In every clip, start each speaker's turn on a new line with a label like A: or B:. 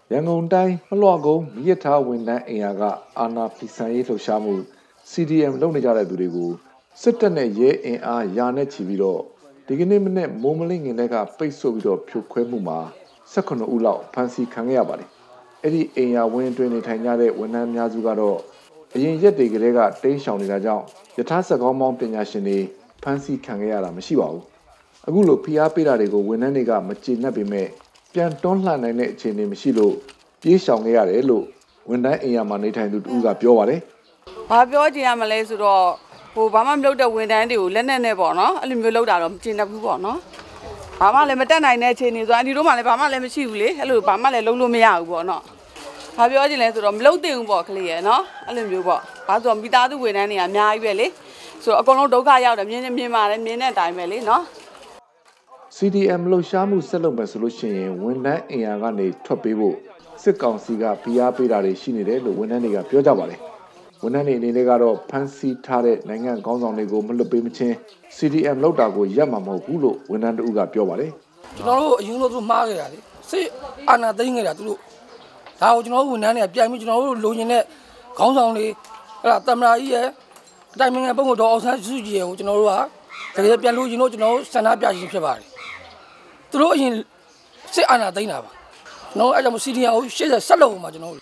A: ရန်ကုန်တိုင်းမလွှကုန်းမြစ်ထားဝန်ထမ်းအိမ်ယာကအာဏာဖီဆန်ရေးလှုပ်ရှားမှု CDM လုပ်နေကြတဲ့သူတွေကိုစစ်တပ်နဲ့ရဲအင်အားရာနဲ့ချီပြီးတော့ဒီကနေ့မနေ့မိုးမလင်းငင်တဲ့ကပိတ်ဆို့ပြီးတော့ဖြိုခွဲမှုမှာ18ဦးလောက်ဖမ်းဆီးခံခဲ့ရပါတယ်။အဲ့ဒီအိမ်ယာဝင်းအတွင်းနေထိုင်ကြတဲ့ဝန်ထမ်းများစုကတော့အရင်ရက်တွေကလေးကတိမ်းရှောင်နေတာကြောင့်ယထာစကောင်းပေါင်းပညာရှင်တွေဖမ်းဆီးခံခဲ့ရတာမရှိပါဘူး။အခုလိုဖိအားပေးတာတွေကိုဝန်ထမ်းတွေကမကျေနပ်ပေမဲ့ပြန်တွန်းလှန်နိုင်တဲ့အခြေအနေမရှိလို့ပြေးရှောင်ခဲ့ရတယ်လို့ဝန်ထမ်းအိမ်ယာမှာနေထိုင်သူတူကပြောပါတယ်
B: ။ဘာပြောကြရမလဲဆိုတော့ဘာမှမလုပ်တဲ့ဝန်ထမ်းတွေကိုလက်နက်နဲ့ပေါ့နော်အဲ့လိုမျိုးလုပ်တာတော့မကျေနပ်ဘူးပေါ့နော်။ဘာမှလည်းမတက်နိုင်တဲ့အခြေအနေဆိုအဒီတို့မှလည်းဘာမှလည်းမရှိဘူးလေအဲ့လိုဘာမှလည်းလုံးလို့မရဘူးပေါ့နော်။ဘာပြောချင်လဲဆိုတော့မလုပ်သင့်ဘူးပေါ့ကလေးရယ်နော်အဲ့လိုမျိုးပေါ့။ဘာဆိုတော့မိသားစုဝန်ထမ်းတွေကအများကြီးပဲလေ။ဆိုတော့အကုန်လုံးဒုက္ခရောက်တယ်မြင်ပါတယ်မြင်တဲ့အတိုင်းပဲလေနော်
A: ။ CDM လှုပ်ရှားမှုဆက်လုပ်မယ်ဆိုလို့ရှိရင်ဝန်ထမ်းအင်အားကနေထွက်ပေးဖို့စစ်ကောင်စီကဖိအားပေးတာတွေရှိနေတယ်လို့ဝန်ထမ်းတွေကပြောကြပါတယ်။ဝန်ထမ်းတွေအနေနဲ့ကတော့ဖမ်းဆီးထားတဲ့နိုင်ငံခေါင်းဆောင်တွေကိုမလွတ်ပေးမချင်း CDM လုပ်တာကိုရပ်မှာမဟုတ်ဘူးလို့ဝန်ထမ်းတို့ကပြောပါတယ်
C: ။ကျွန်တော်တို့အရင်ကသူမှားခဲ့တာလေစစ်အာဏာသိမ်းခဲ့တာသူတို့ဒါကိုကျွန်တော်တို့ဝန်ထမ်းတွေကပြန်ပြီးကျွန်တော်တို့လိုချင်တဲ့ခေါင်းဆောင်တွေအဲ့ဒါသမ္မတကြီးရဲ့အတိုင်းနိုင်ငံပုံတော်အောင်ဆန်းစုကြည်ရဲ့ကိုကျွန်တော်တို့ကတကယ်ပြန်လိုချင်လို့ကျွန်တော်တို့ဆန္ဒပြခြင်းဖြစ်ပါတယ်။သူတို့အရင်စစ်အာဏာသိမ်းတာပါ။နော်အဲ့ကြောင့် CDM ကိုရှေ့ဆက်လုပ်မှာကျွန်တော်တို့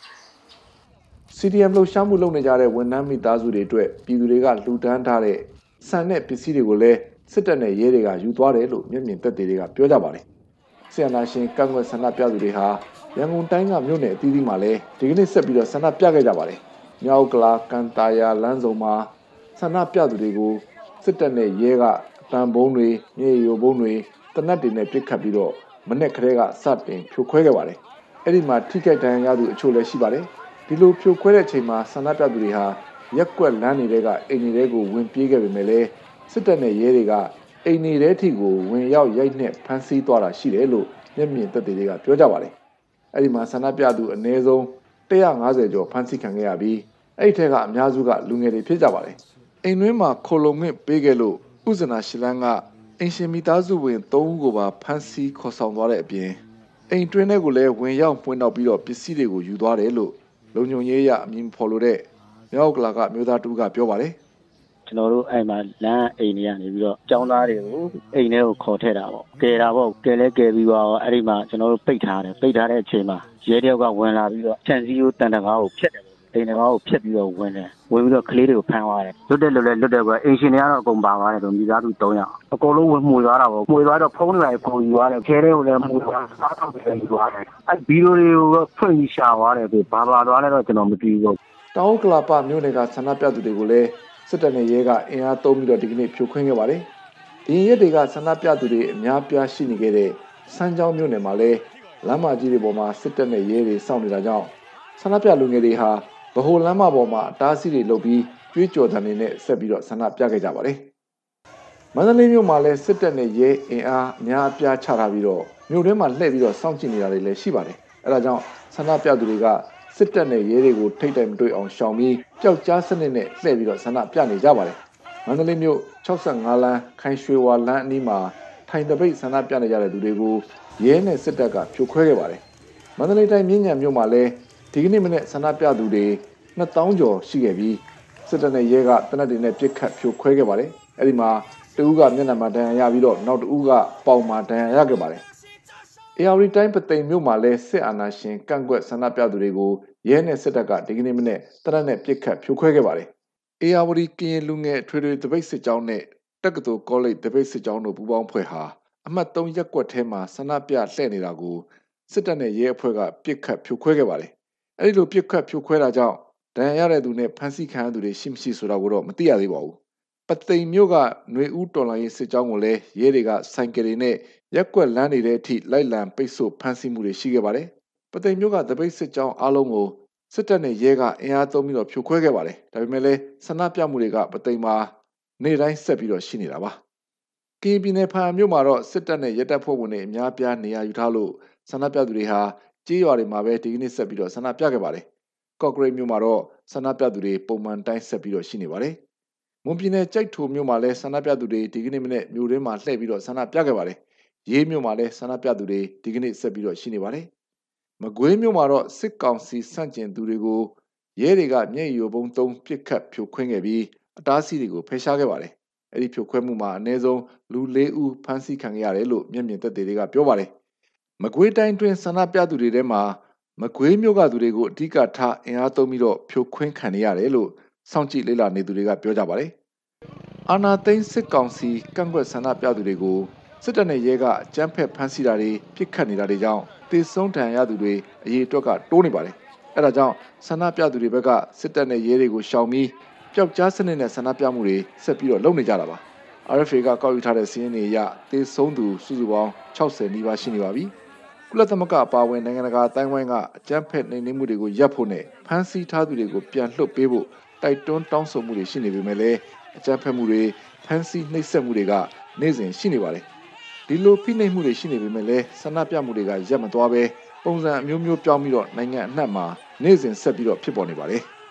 A: CDM လှုပ်ရှားမှုလုပ်နေကြတဲ့ဝန်ထမ်းမိသားစုတွေအတွက်ပြည်သူတွေကလှူဒန်းထားတဲ့ဆန်တဲ့ပစ္စည်းတွေကိုလည်းစစ်တပ်နဲ့ရဲတွေကယူသွားတယ်လို့မျက်မြင်သက်သေတွေကပြောကြပါတယ်။ဆီယနာရှင်ကန့်ကွက်ဆန္ဒပြသူတွေဟာရန်ကုန်တိုင်းကမြို့နယ်အသီးသီးမှာလည်းဒီကနေ့ဆက်ပြီးတော့ဆန္ဒပြခဲ့ကြပါတယ်။မြောက်ကလာကန်တာယာလမ်းစုံမှာဆန္ဒပြသူတွေကိုစစ်တပ်နဲ့ရဲကအတန်ဘုံတွေမြေရိုဘုံတွေတနက်တွေနဲ့ပစ်ခတ်ပြီးတော့မနေ့ကလေးကစတင်ဖြိုခွဲခဲ့ပါတယ်။အဲ့ဒီမှာထိခိုက်ဒဏ်ရာရသူအချို့လည်းရှိပါတယ်။ဒီလိုဖြိုခွဲတဲ့အချိန်မှာဆန္ဒပြသူတွေဟာရက်ကွက်လမ်းတွေကအိမ်တွေကိုဝင်ပြေးခဲ့ပေမဲ့လည်းစစ်တပ်နဲ့ရဲတွေကအိမ်တွေထိကိုဝင်ရောက်ရိုက်နှက်ဖမ်းဆီးသွားတာရှိတယ်လို့မျက်မြင်သက်သေတွေကပြောကြပါတယ်။အဲ့ဒီမှာဆန္ဒပြသူအနည်းဆုံး150ကျော်ဖမ်းဆီးခံခဲ့ရပြီးအဲ့ဒီထက်ကအများစုကလူငယ်တွေဖြစ်ကြပါတယ်။အိမ်တွင်းမှာခိုလုံမြင့်ပေးခဲ့လို့ဥဇနာရှလန်းကအင်ရှင်မိသားစုဝင်3ဦးကိုပါဖမ်းဆီးခေါ်ဆောင်သွားတဲ့အပြင်အိမ်တွင်းတွေကိုလည်းဝင်ရောက်ပွင့်တော့ပြီးတော့ပစ္စည်းတွေကိုယူသွားတယ်လို့လုံခြုံရေးရအမည်ဖော်လို့တဲ့မြောက်ကလာကမျိုးသားတူကပြောပါတယ်
D: ကျွန်တော်တို့အဲ့မှာလမ်းအိမ်တွေကနေပြီးတော့ကျောင်းသားတွေကိုအိမ်ထဲကိုခေါ်ထည့်တာပေါ့ကယ်တာပေါ့ကယ်လဲကယ်ပြီးတော့အဲ့ဒီမှာကျွန်တော်တို့ပိတ်ထားတဲ့အချိန်မှာရဲတယောက်ကဝင်လာပြီးတော့ခြံစည်းရိုးတန်တကားကိုဖျက်တယ်အိမ်တကားကိုဖျက်ပြီးတော့ဝင်ပြီးတော့ကလေးတွေကိုဖမ်းသွားတယ်လွတ်တယ်ကွာအိမ်ရှင်တွေကတော့အကုန်ပါသွားတယ်ဆိုမိသားစု3ယောက်အကုန်လုံးဝင်မှုသွားတာပေါ့မှုသွားတော့ဖုန်းတွေပုံယူသွားတယ်ခဲတွေကိုလည်းမှုသွားစားတော့ပြီးယူသွားတယ်အဲ့ဗီဒီယိုတွေကိုဖွင့်ပြီးရှာသွားတယ်ဆိုဘာသွားလဲတော့ကျွန်တော်မသိဘူး
A: တောင်ကလာပမြို့နယ်ကဆန္ဒပြသူတွေကိုလည်းစစ်တပ်နဲ့ရဲကအင်အားသုံးပြီးတော့ဒီကနေ့ဖြိုခွင်းခဲ့ပါတယ်။ဒီရက်တွေကဆန္ဒပြသူတွေအများပြားရှိနေခဲ့တဲ့စမ်းချောင်းမြို့နယ်မှာလည်းလမ်းမကြီးတွေပေါ်မှာစစ်တပ်နဲ့ရဲတွေစောင့်နေတာကြောင့်ဆန္ဒပြလူငယ်တွေဟာဗဟိုလမ်းမပေါ်မှာအတားအဆီးတွေလုပ်ပြီးကြွေးကြော်သံတွေနဲ့ဆက်ပြီးတော့ဆန္ဒပြခဲ့ကြပါတယ်။မန္တလေးမြို့မှာလည်းစစ်တပ်နဲ့ရဲအင်အားအများအပြားချထားပြီးတော့မြို့ထဲမှာလှည့်ပြီးတော့စောင့်ကြည့်နေတာတွေလည်းရှိပါတယ်။အဲဒါကြောင့်ဆန္ဒပြသူတွေကစစ်တပ်နဲ့ရဲတွေကိုထိတ်တိုင်မတွေ့အောင်ရှောင်ပြီးပျောက်ကြားစနစ်နဲ့လှည့်ပြီးတော့ဆန္ဒပြနေကြပါတယ်။မန္တလေးမြို့65လမ်းခိုင်ရွှေဝါလမ်းအနီးမှာထိုင်တပိတ်ဆန္ဒပြနေကြတဲ့သူတွေကိုရဲနဲ့စစ်တပ်ကဖြိုခွဲခဲ့ပါတယ်။မန္တလေးတိုင်းမြင်းညံမြို့မှာလည်းဒီကနေ့မနေ့ဆန္ဒပြသူတွေ2000ကျော်ရှိခဲ့ပြီးစစ်တပ်နဲ့ရဲကတနက်တွေနဲ့ပစ်ခတ်ဖြိုခွဲခဲ့ပါတယ်။အဲဒီမှာတဦးကမျက်နှာမှာဒဏ်ရာရပြီးတော့နောက်တဦးကပေါင်မှာဒဏ်ရာရခဲ့ပါတယ်။အေယာရီတိုင်းပသိမ်မြို့မှာလည်းစစ်အာဏာရှင်ကန့်ကွက်ဆန္ဒပြသူတွေကိုရဲနဲ့စစ်တပ်ကဒီကနေ့မနေ့တနက်နဲ့ပစ်ခတ်ဖြိုခွဲခဲ့ပါတယ်။အေယာဝတီကရင်လူငယ်ထွေထွေတပိတ်စစ်ကြောင်းနဲ့တက္ကသိုလ်ကောလိပ်တပိတ်စစ်ကြောင်းတို့ပူးပေါင်းဖွဲ့ဟာအမှတ်3ရပ်ကွက်ထဲမှာဆန္ဒပြလှည့်နေတာကိုစစ်တပ်နဲ့ရဲအဖွဲ့ကပစ်ခတ်ဖြိုခွဲခဲ့ပါတယ်။အဲဒီလိုပစ်ခတ်ဖြိုခွဲတာကြောင့်ဒဏ်ရာရတဲ့သူနဲ့ဖမ်းဆီးခံရသူတွေရှိမရှိဆိုတာကိုတော့မသိရသေးပါဘူး။ပသိမ်မြို့ကຫນွေဦးတော်လိုင်းရေးစစ်ကြောင်းကိုလည်းရဲတွေကဆိုင်ကယ်တွေနဲ့ရက်ကွက်လမ်းတွေထဲအထိလိုက်လံပိတ်ဆို့ဖမ်းဆီးမှုတွေရှိခဲ့ပါတယ်။ပသိမ်မြို့ကတပိတ်စစ်ကြောင်းအားလုံးကိုစစ်တပ်နဲ့ရဲကအင်အားသုံးပြီးတော့ဖြိုခွဲခဲ့ပါတယ်။ဒါပေမဲ့လည်းဆန္ဒပြမှုတွေကပသိမ်မှာနေ့တိုင်းဆက်ပြီးတော့ရှိနေတာပါ။ကရင်ပြည်နယ်ဖာမြို့မှာတော့စစ်တပ်နဲ့ရဲတပ်ဖွဲ့ဝင်တွေအများပြားနေရာယူထားလို့ဆန္ဒပြသူတွေဟာကြေးရွာတွေမှာပဲဒီကနေ့ဆက်ပြီးတော့ဆန္ဒပြခဲ့ပါတယ်။ကော့ကရိတ်မြို့မှာတော့ဆန္ဒပြသူတွေပုံမှန်တိုင်းဆက်ပြီးတော့ရှိနေပါတယ်။မွန်ပြည်နယ်ကြိုက်ထိုမြို့မှာလည်းဆန္ဒပြသူတွေဒီကနေ့မနေ့မြို့တွင်းမှာလှည့်ပြီးတော့ဆန္ဒပြခဲ့ပါတယ်။ရေးမြို့မှာလည်းဆန္ဒပြသူတွေဒီကနေ့ဆက်ပြီးတော့ရှိနေပါတယ်။မကွေးမြို့မှာတော့စစ်ကောင်စီစန့်ကျင်သူတွေကိုရဲတွေကမျက်ရည်ယိုဗုံးသုံးပစ်ခတ်ဖြိုခွင်းခဲ့ပြီးအတားအဆီးတွေကိုဖယ်ရှားခဲ့ပါတယ်။အဲဒီဖြိုခွဲမှုမှာအနည်းဆုံးလူ4ဦးဖမ်းဆီးခံခဲ့ရတယ်လို့မျက်မြင်သက်သေတွေကပြောပါတယ်။မကွေးတိုင်းတွင်ဆန္ဒပြသူတွေထဲမှာမကွေးမြို့ကသူတွေကိုအဓိကထားအင်အားသုံးပြီးတော့ဖြိုခွင်းခံရတယ်လို့စောင့်ကြည့်လေ့လာနေသူတွေကပြောကြပါတယ်။အာနာသိန်းစစ်ကောင်စီကန့်ကွက်ဆန္ဒပြသူတွေကိုစစ်တပ်နဲ့ရဲကအကြမ်းဖက်ဖမ်းဆီးတာတွေပြစ်ခတ်နေတာတွေကြောင့်တေဆုံးဒဏ်ရာရသူတွေအရေးအတွက်ကတိုးနေပါတယ်။အဲဒါကြောင့်ဆန္ဒပြသူတွေဘက်ကစစ်တပ်နဲ့ရဲတွေကိုရှောင်ပြီးပျောက်ကြားစနစ်နဲ့ဆန္ဒပြမှုတွေဆက်ပြီးတော့လုပ်နေကြတာပါ။ RFA ကကောက်ယူထားတဲ့စာရင်းတွေအရတေဆုံးသူစုစုပေါင်း60နီးပါးရှိနေပါပြီ။ကုလသမဂ္ဂအပါအဝင်နိုင်ငံတကာအတိုင်းအဝိုင်းကအကြမ်းဖက်နှိမ်နင်းမှုတွေကိုရပ်ဖို့နဲ့ဖမ်းဆီးထားသူတွေကိုပြန်လွှတ်ပေးဖို့တိုက်တွန်းတောင်းဆိုမှုတွေရှိနေပေမဲ့လည်းအကြမ်းဖက်မှုတွေဖမ်းဆီးနှိပ်စက်မှုတွေကနေ့စဉ်ရှိနေပါတယ်။ဒီလိုဖိနှိပ်မှုတွေရှိနေပေမဲ့လည်းဆန္ဒပြမှုတွေကရပ်မသွားပဲပုံစံအမျိုးမျိုးပြောင်းပြီးတော့နိုင်ငံအနှံ့မှာနေ့စဉ်ဆက်ပြီးတော့ဖြစ်ပေါ်နေပါတယ်။